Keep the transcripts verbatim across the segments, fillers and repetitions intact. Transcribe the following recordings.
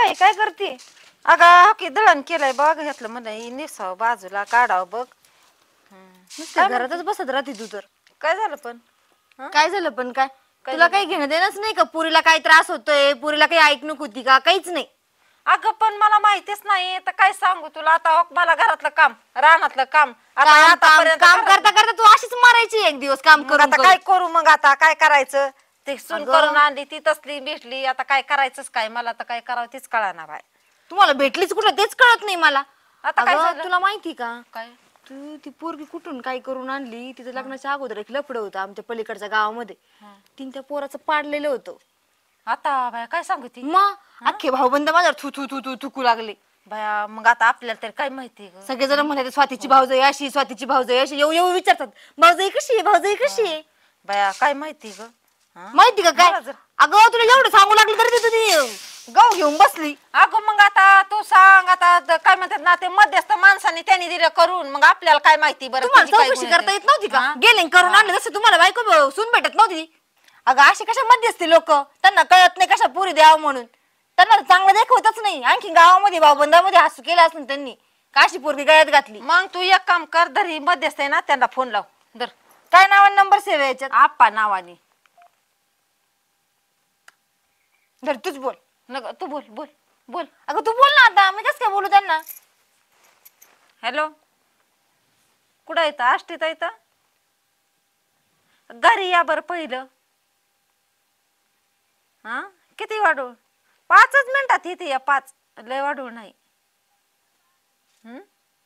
बाई काय करते? अगं की दळण केलंय बघ घेतलं म्हणे निसाव बाजूला काढावं बघ. नुसतं घरातच बसत राहते तू तर. काय झालं पण? काय झालं पण काय? काय तुला झालं? काही घेणं देणंच नाही का? पुरीला काही त्रास होतोय, पुरीला काही ऐकणूक होती का? काहीच नाही. अगं पण मला माहितीच नाही तर काय सांगू तुला आता मला घरातलं काम रानातलं काम आता काम काम आतापर्यंत काम घरातलं- करता करता तू अशीच मारायची एक दिवस काम मग करून आता काय करून. करू मग आता काय करायचं ते सून अगं. करून आणली ती तसली भेटली आता काय करायचंच काय मला तर काय करावं तीच कळणार आहे. तुम्हाला भेटलीच कुठं तेच कळत नाही मला. आता काय अगं झालं? तुला माहिती का? काय तू ती पोरगी कुठून काय करून आणली? तिचं लग्नाच्या अगोदर एक लफडं होतं आमच्या पलीकडच्या गावामध्ये. तिने त्या पोराचं पाडलेलं होतं. आता बाया काय सांगू ती मग अख्खे भाऊबंद माझ्यावर थू थू थू थू थुकू लागले. बाया मग आता आपल्याला तरी काय माहिती ग? सगळेजण म्हणाले स्वातीची भाऊजाई अशी, स्वातीची भाऊजाई अशी, येऊ येऊ विचारतात भाऊजाई कशी आहे, भाऊजाई कशी आहे. बाया काय माहिती ग? हा? माहिती का काय? मला जर- अगं तुला एवढं सांगू लागलं तरी ती तुझी गाव घेऊन बसली. अगं मग आता तू सांग आता द- काय म्हणतात ना ते मध्यस्थ माणसाने त्यांनी दिलं करून मग आपल्याला काय माहिती बरं तुम्हाला तिची काय चौकशी गुण करता आहे येत नव्हती ते? का? हा? गेले करून आणले जसं तुम्हाला बायको सून भेटत नव्हती. अगं अशी कशा मध्यस्थी लोक त्यांना कळत नाही कशा पुरी द्यावं म्हणून. त्यांना चांगलं देखवतच नाही. आणखी गावामध्ये भाऊबंदामध्ये हसू केलं असं त्यांनी काशी पोरगी गळ्यात घातली. मग तू एक काम कर धरी मध्यस्थ आहे ना त्यांना फोन लाव दर काय नावाने नंबर सेव आहे याच्यात? आप्पा नावाने धर तूच बोल. नग तू बोल बोल बोल. अगं तू बोल ना आता मी कसं काय बोलू त्यांना? हॅलो कुठं येतं आष्टीत येतं घरी या बरं पहिलं. हा किती वाढवून पाचच मिनिटात येते या पाच लय वाढवून नाही. हम्म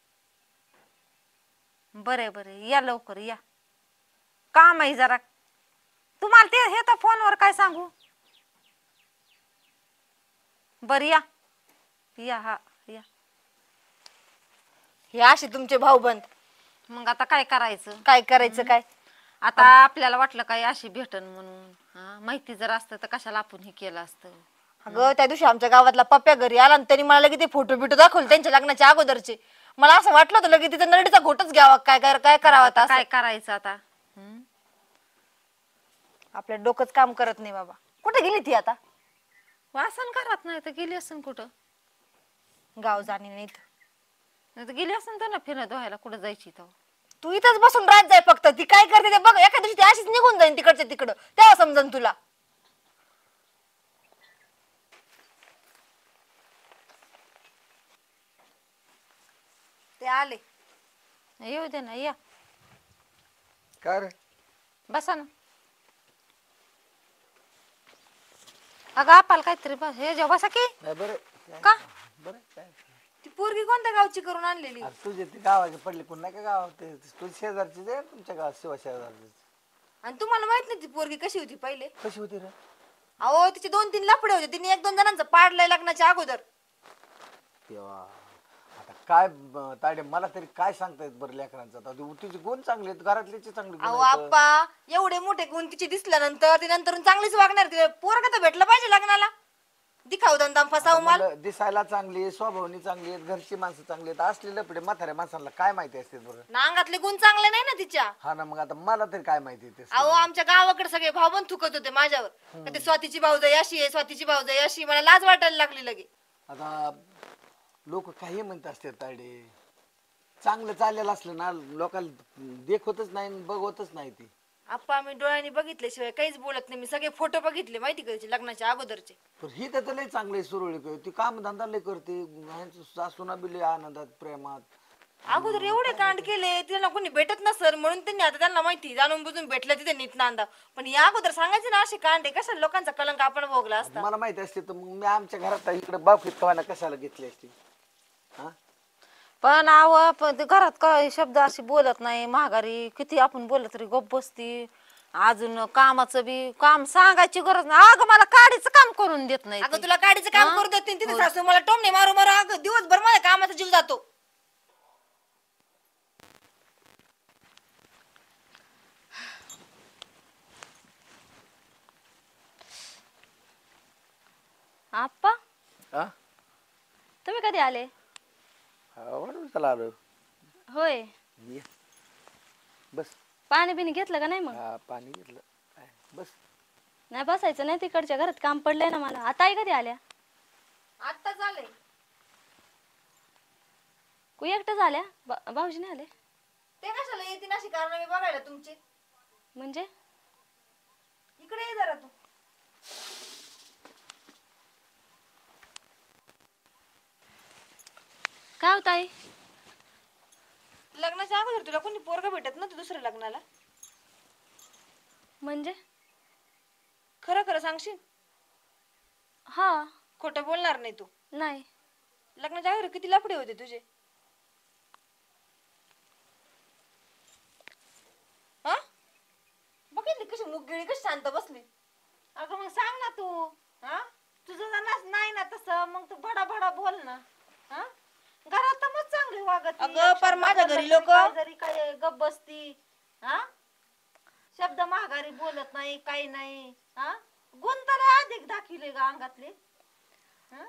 बरे बरे या लवकर या काम आहे जरा तुम्हाला ते हे तर फोनवर काय सांगू. बर या या हा या. हे असे तुमचे भाऊबंद. मग आता काय करायचं? काय करायचं काय? आता आपल्याला वाटलं काय अशी भेटन म्हणून हा माहिती जर असतं तर कशाला आपण हे केलं असतं. अगं त्या दिवशी आमच्या गावातला पप्प्या घरी आला आणि त्यांनी मला लगेच ते फोटो बिटो दाखवले त्यांच्या लग्नाच्या अगोदरचे. मला असं वाटलं होतं लगेच तिचा नरडीचा घोटच घ्यावा काय काय काय करावं आता आता काय असं. करायचं आता? हम्म? आपल्या डोकंच काम करत नाही बाबा. कुठे गेली ती आता? वासन करत नाही तर गेली असेल कुठं गाव जाणे नाही तर. नाही तर गेली असेल तर ना फिरत व्हायला कुठं जायची तर. तू इथंच बसून राहत जाय फक्त. ती काय करते ते बघ. एका दिवशी ती अशीच निघून जाईन तिकडच्या तिकडं तेव्हा समजन तुला. ते आले. येऊ दे ना या काय रे? बसा ना. अगं आपल्याला काहीतरी बस हे जेव्हा बसा की नाही बरं का बरं काय ती पोरगी कोणत्या गावची करून आणलेली? अरे तुझे ते गावाचे पडले कोण नाही का गाव ते तुझी शेजारची दे तुमच्या गावात शिवा शेजारची आणि तुम्हाला माहित नाही ती पोरगी कशी होती पहिले? कशी होती रे? अहो तिचे दोन तीन लफडे होते. तिने एक दोन जणांचं पाडलंय लग्नाच्या अगोदर. तेव्हा आता काय ब- ताडे मला तरी काय सांगता येत बरं लेकरांचं आता तू- तुझे गुण चांगले आहेत घरातल्याचे चांगले गुण अहो आहेत. आप्पा एवढे मोठे गुण तिचे दिसल्यानंतर ती नंतर चांगलीच वागणार. तिला पोरगा तर भेटलं पाहिजे लग्नाला. दिखाऊ दंदाम फसाव माल. मुलं दिसायला चांगली आहे, स्वभावनी चांगली आहेत, घरची माणसं चांगली आहेत, असली लपडे म्हाताऱ्या माणसाला काय माहिती असते बरं? नांगातले गुण चांगले नाही ना तिच्या. हा ना मग आता मला तरी काय माहिती ते अहो आमच्या गावाकडे सगळे भाऊबंद थुकत होते माझ्यावर. का ते स्वातीची भाऊजाई अशी आहे, स्वातीची भाऊजाई अशी. मला लाज वाटायला लागली लगे. आता लोक काही म्हणत असतात ताडे चांगलं चाललेलं असलं ना लोकांना देखवतच नाही बघवतच नाही ती. आप्पा मी डोळ्यांनी बघितल्याशिवाय काहीच बोलत नाही. मी सगळे फोटो बघितले माहिती का तिचे लग्नाच्या अगोदरचे. पण ही तर लय चांगले सुरळीत ती काम धंदा लय करते सासूना बी लय आनंदात प्रेमात. अगोदर एवढे कांड केले तिला कोणी भेटत नसल म्हणून त्यांनी आता त्यांना माहिती जाणून बुजून भेटलं तिथे नीट नांदा. पण या अगोदर सांगायचे ना असे कांडे कशा लोकांचा कलंक आपण भोगला असता. मला माहिती असते तर मग मी आमच्या घरात इकडे बापीत कवायला कशाला घेतली असती. हा पण आव पण ते घरात काय शब्द अशी बोलत नाही महागारी किती आपण बोलत तरी गप्प बसती. अजून कामाचं बी काम सांगायची गरज नाही. अगं मला काडीचं काम करून देत नाही अगं ती. तुला काडीचं काम करू देत नाही तिथे सासू मला टोमणे मारू मारू अगं दिवसभर माझ्या कामाचा जीव जातो. आप्पा हा तुम्ही कधी आले? बरोबर चला आलो. होय ये. बस पाणी बिणी घेतलं का नाही? मग हा पाणी घेतलं काय, बस नाही बसायचं नाही तिकडच्या घरात काम पडलंय ना मला. आता आई कधी आल्या? आत्ता झाले. कु एकटं झाल्या बा- भाऊजी नाही आले ते कशाला येतील अशी कारण मी बघायला तुमची. म्हणजे इकडे ये जरा तू. काय होत आई? लग्नाच्या अगोदर तुला कोणी पोरगा भेटत नव्हतं दुसऱ्या लग्नाला? म्हणजे खरं खरं सांगशील? हा खोटं बोलणार नाही तू. नाही लग्नाच्या अगोदर किती लफडे होते तुझे? हा बघितली कशी मुगगिळी कशी शांत बसली. अगं मग सांग ना तू. हा तुझं जर नस- नाही ना तसं मग तू भडा भडा बोल ना. हा घरात तर मग चांगली वागत अगं, पर माझ्या घरी लोकं- जरी काय गप बसती. हा शब्द माघारी बोलत नाही काही नाही. हा गुण तर अधिक दाखविले ग अंगातले. हा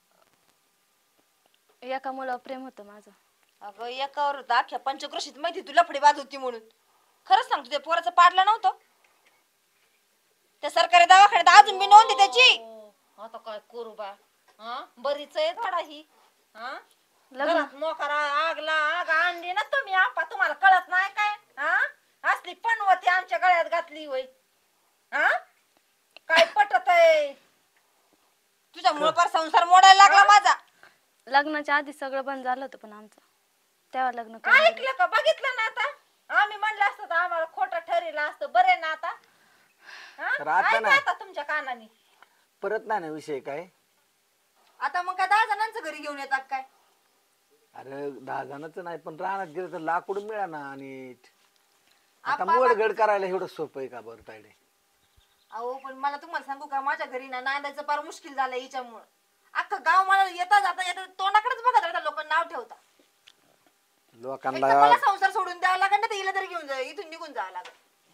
एका मुलावर प्रेम होतं माझं. अगं एकावर होता अख्ख्या पंचक्रोशीत माहिती तू लफडी बाज होती म्हणून. खरंच सांगतो ते पोराचं पाडलं नव्हतं. त्या सरकारी दवाखान्यात अजून मी नोंद आहे त्याची. हो, आता काय करू बा. हा बरीच आहे थोडा ही. हा लग्न घरात मोकार आगला आग आणली ना तुम्ही आपा तुम्हाला कळत नाही काय. हा असली पणवती आमच्या गळ्यात घातली होय. हा काय पटत आहे. तुझ्या मुळे पार संसार मोडायला लागला माझा. लग्नाच्या आधी सगळं बंद झालं होतं पण आमचं तेव्हा लग्न करून दिलं. ऐकलं का बघितलं ना आता. आम्ही म्हणलं असतं तर आम्हाला खोटं ठरेल असतं बरे ना आता. हा? तर आता ऐका ना. आता तुमच्या कानाने. परत नाही ना विषय काय. आता मग काय दहा जणांचं घरी घेऊन येतात काय? अरे दहा जणांचं नाही पण रानात गेलं तर लाकूड मिळा ना. आणि आता आपा- मोडगड करायला एवढं सोपं आहे का बरं तायडे? अहो पण मला तुम्हाला सांगू का माझ्या घरी ना नांदायचं फार मुश्किल झालं हिच्यामुळं. अख्खं गाव मला येता जाता येता तोंडाकडेच बघत राहता लोक नाव ठेवता. एक लोकांना तर मला संसार सोडून द्यावा लागेल ना तर हिला तरी घेऊन जा इथून निघून जावं लागेल.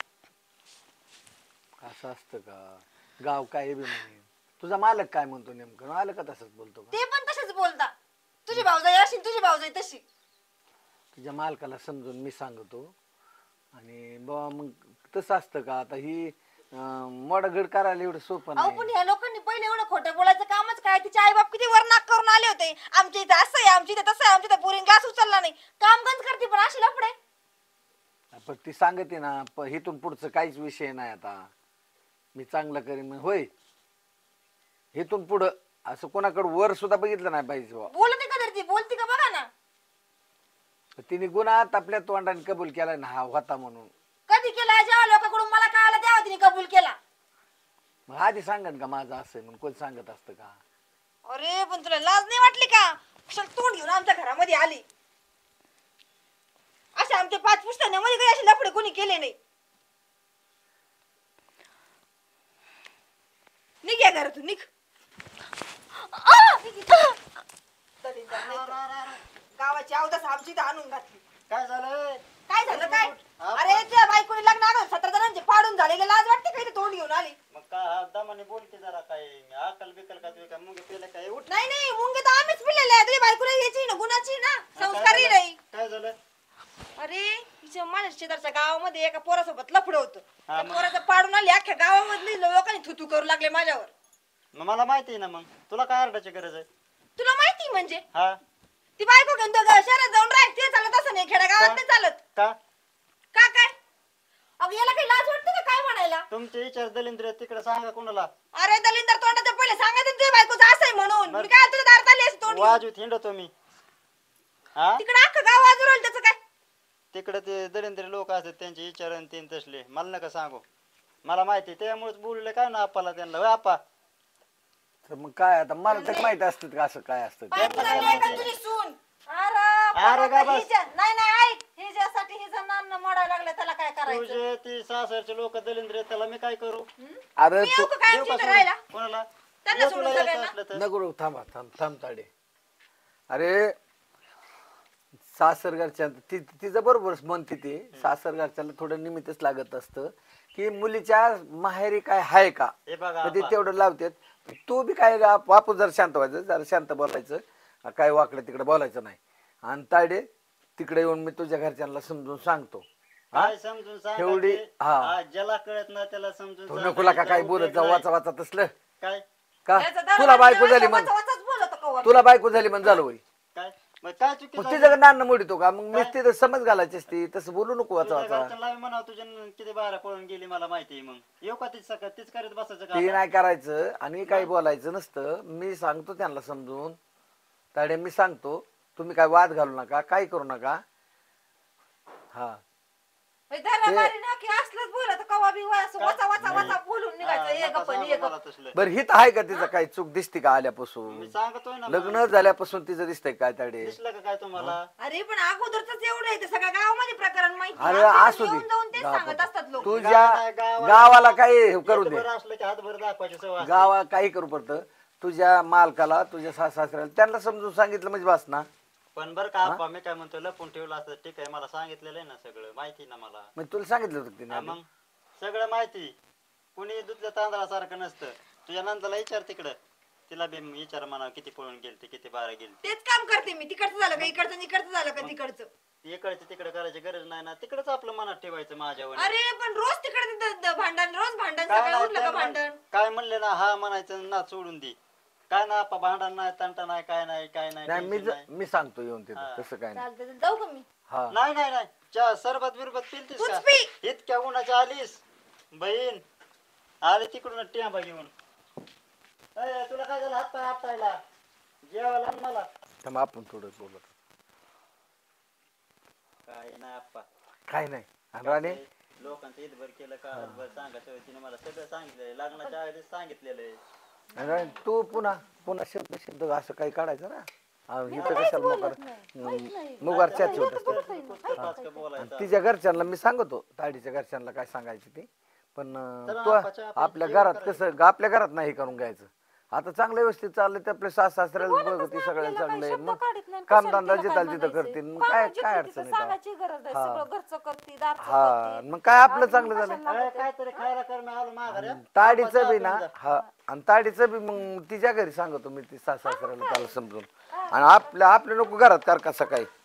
असं असतं का? गाव काय बी म्हणे. तुझा मालक काय म्हणतो नेमकं? मालक तसंच बोलतो का? ते पण तसेच बोलता. तुझी भाऊजाई अशी तुझी भाऊजाई तशी. तुझ्या मालकाला समजून मी सांगतो. आणि बाबा मग तसं असतं का? आता ही मोडगड करायला एवढं सोपं अहो नाही. पण ह्या लोकांनी पहिले एवढं खोटं बोलायचं कामच काय? तिचे आई बाप किती वरनाक करून आले होते. आमच्या इथं असं आहे आमच्या इथं तसं आहे आमच्या इथं पोरीन ग्लास उचलला नाही. काम गंज करते पण अशी लफडे. पण ती सांगते ना प- इथून पुढचं काहीच विषय नाही आता. मी चांगलं करीन म्हणे. होय इथून पुढं असं कोणाकडे वर सुद्धा बघितलं नाही पाहिजे बुवा. बोलते का तरी ती बोलती का बघा ना. तिने गुन्हात आपल्या तोंडाने कबूल केला ना हा होता म्हणून. कधी केला जेव्हा लोकांकडून मला कळालं तेव्हा तिने कबूल केला. मग आधी सांगन का माझं असं आहे म्हणून? कोण सांगत असतं का? अरे पण तुला लाज नाही वाटली का? कशाला तोंड घेऊन आमच्या घरामध्ये आली. अशा आमच्या पाच पुस्तकांमध्ये काही असे लफडे कोणी केले नाही. निघ या घरातून निघ. गावाची अवदास आमची इथं आणून घातली. काय झालं? काय झालं काय? अरे त्या बायकोने लग्न आलं सतरा जणांचे पाडून झालेले लाज वाटते काही तोंड घेऊन आली. मग काय हा दमाने बोलते जरा काय अकल बिकल का तुझी काय मुंगे पेलं काय उठ. नाही नाही मुंगे तर आम्हीच पिलेले आहे. तुझ्या बायकोला याची ना गुणाची ना संस्कारी नाही. काय झालं? अरे हिच्या माझ्या शेजारच्या गावामध्ये एका पोरासोबत लफडं होतं. हा, त्या मग? पोराचं पाडून आली अख्ख्या गावामधली लोकांनी थुतू करू लागले माझ्यावर. मग मला माहिती आहे ना. मग तुला काय आरडाची गरज आहे? तुला माहिती म्हणजे हा ती बायको घेऊन तो ग- शहरात जाऊन राह ते चालत असं नाही खेड्या गावात नाही चालत का? का काय? अगं याला काही लाज वाटते का काय म्हणायला? तुमचे विचार दलिंद्र तिकडे सांगा कोणाला. अरे दलिंदर तोंडाचं पहिले सांगायचं तुझ्या बायकोचं असं आहे म्हणून. मी काय तुझ्या दारात आली असते तोंड घेऊन. वाजवीत हिंडतो मी. हा तिकडे अख्खं गाव वाजू राहिलं त्याचं काय? तिकडे ते दलिंद्र लोक असतात त्यांचे विचार आणि तीन तसले मला नका सांगू. मला माहिती आहे, त्यामुळेच बोलले काय ना आपाला त्यांना. होय आपा तर मग काय आता मला तर माहित असतं का असं काय असतं ते. बायको लागली आहे का तुझी सून? अरे अरे बाबा, गा बस. हिच्या- नाही नाही ऐक हिच्यासाठी हिचं नान्न मोडायला लागलं त्याला काय करायचं. तुझे ती सासरचे लोक दलिंद्र आहेत, त्याला मी काय करू? अरे मी तू येऊ का काय देऊ आमच्या का इथं राहायला? सोडून? कोणाला? त्यांना ये सोडून तुला यायचं सगळ्यांना? असलं तर. नको थांबा थांब थांब ताडे. अरे सासरघरच्या ती तिचं बरोबर म्हणते ती सासरघरच्याला थोडं निमित्तच लागत असतं की मुलीच्या माहेरी काय आहे का हे बघा तर ते आपा. तेवढं लावतात. तू बी काय आपण जर शांत व्हायचं जरा शांत बोलायचं काय वाकडं तिकडे बोलायचं नाही. आणि ताडे तिकडे येऊन मी तुझ्या घरच्यांना समजून सांगतो. हा? काय समजून सांगा एवढी ते? हा हा, ज्याला कळत नाही त्याला समजून तू सांगा. नको का काय त्याचा बोलत उपयोग जा नाही. वाचा वाचा तसलं काय का याचा दारू तुला बायको बाटलीला झाली म्हण वाचा वाचाच बोलत कवा तुला बायको झाली म्हणजे झालं होय. काय मग काय चुकी मग झाली? तिचं नाणं मोडीतो का? मग मी तिथं समज घालायची असती, तसं बोलू नको वाचा तुझ्या वाचा. घरच्यांना म्हणा तुझ्या न- किती बारा पळून गेली मला माहिती आहे. मग येऊ का तीच सकाळ तीच करत बसायचं का ते आता? नाही करायचं आणि काही बोलायचं नसतं. मी सांगतो त्यांना समजून, ताडे मी सांगतो, तुम्ही काय वाद घालू नका, काही करू नका. हा धरामारी ना की असलंच बोलत कवा बी असं वाचा वाचा वाचा बोलून निघायचं हा, ये नका गप्पा सांगू ये मला गप्पा. तसलं. बरं हित आहे का तिचं काही चूक दिसते का आल्यापासून? मी सांगतोय ना लग्न मग. झाल्यापासून तिचं दिसतंय काय ताडे? दिसलं का काय तुम्हाला? अरे पण अगोदरच एवढं आहे ते सगळ्या गावामध्ये प्रकरण माहिती अरे आपल्याला असू येऊन जाऊन तेच दे सांगत असतात लोक तुझ्या गावाला- गावाला- गावाला काही करू दे, एकभर असलं की हातभर दाखवायची सवय असते. गावा काही करू पडतं. तुझ्या मालकाला तुझ्या सासऱ्याला त्यांना समजून सांगितलं म्हणजे बस ना. पण बरं का आप्पा मी काय म्हणतो लपून ठेवलं असतं ठीक आहे मला सांगितलेलं आहे ना सगळं माहिती ना मला. मग तुला सांगितलं होतं तिने हा आधी? मग सगळं माहिती कुणी दुधल्या तांदळासारखं नसतं. तुझ्या नंदाला विचार तिकडं तिला बी विचार म्हणा किती पळून गेलते किती बारा गेलते. तेच काम करते मी तिकडचं झालं का इकडचं इकडचं झालं का तिकडचं. इकडचं तिकडे करायची गरज नाही ना तिकडच आपलं मनात ठेवायचं माझ्यावर. अरे पण रोज तिकडे द- द- भांडण रोज भांडण काय सकाळी नाही उठलं का त्यांना- भांडण. काय म्हणले ना हा म्हणायचं ना सोडून दे. काय ना आपा भांडण नाही तंटा नाही काय नाही काय नाही नाही मी tension ज- नाही. मी सांगतो येऊन तिथं, हा. तसं काय नाही. चालतं जाऊ का मी. हा नाही नाही नाही चहा सरबत बिरबत पिलतीस तूच का? पी. इतक्या उन्हाच्या आलीस बहीण आले तिकडून टिंबा घेऊन. अय, तुला काय झालं हात पाय आपटायला जेवायला आण मला. तर आपण थोडं बोलत काय नाही आप्पा काय नाही. आणि राणे लोकांचं इथभर केलं का हातभर सांगायचं तिने मला सगळं सांगितलंय लग्नाच्या आधीच सांगितलेलं आहे. आणि राणे तू पुन्हा पुन्हा शब्द शब्द असं काही काढायचं ना. हा, इथं कशाला मुगार मुगार चर्चा होत असते. पाच का बोलायचं. तिच्या घरच्यांना मी सांगतो, ताडीच्या घरच्यांना काय सांगायची ती पण अं, चला तू ना, पाच्या- आपल्या जेवण घरात कसं आपल्या घरात नाही हे करून घ्यायचं. आता चांगलं व्यवस्थित चाललंय ते आपले सास सासऱ्याला बघ ती सगळ्याला चांगलं आहे. मग कामधंदा जिथं तिथं करतील. मग काय काय अडचण आहे का? सांगायची गरज नाही हा. सगळं घरचं करती दारचं हा करती. मग काय आपलं चांगलं झालं. अय, काहीतरी खायला कर मी आलो माघारी, हं. ताडीचं बी ना आप्पा, चहा हा आणि ताडीचं बी मग तिच्या घरी सांगतो मी ती सास सासऱ्याला त्याला समजून. आणि आपल्या आपल्या नको घरात कर का सकाळी